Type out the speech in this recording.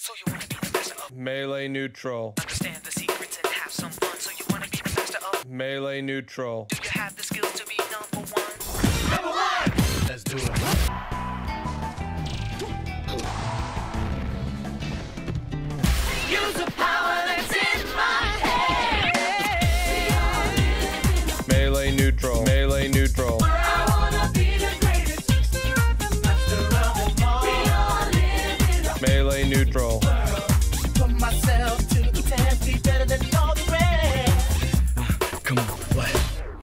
so you wanna be the master of melee neutral. understand the secrets and have some fun, so you wanna be the master of Melee neutral. do you have the skills to be number one? Number one! Let's do it. Use the power that's in my head. Melee neutral. Melee neutral. I wanna be the greatest. Master of them all. We all live in a Melee neutral.